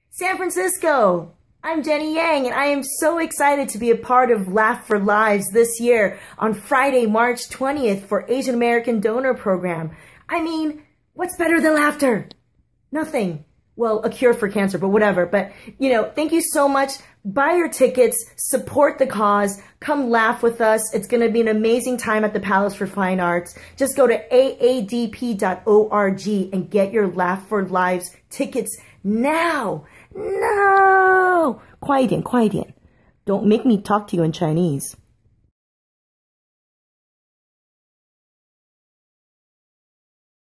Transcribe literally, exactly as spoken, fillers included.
San Francisco. I'm Jenny Yang, and I am so excited to be a part of Laugh for Lives this year on Friday, March twentieth for Asian American Donor Program. I mean, what's better than laughter? Nothing. Well, a cure for cancer, but whatever. But, you know, thank you so much. Buy your tickets, support the cause, come laugh with us. It's going to be an amazing time at the Palace for Fine Arts. Just go to A A D P dot org and get your Laugh for Lives tickets now. No! 快一点, 快一点. Don't make me talk to you in Chinese.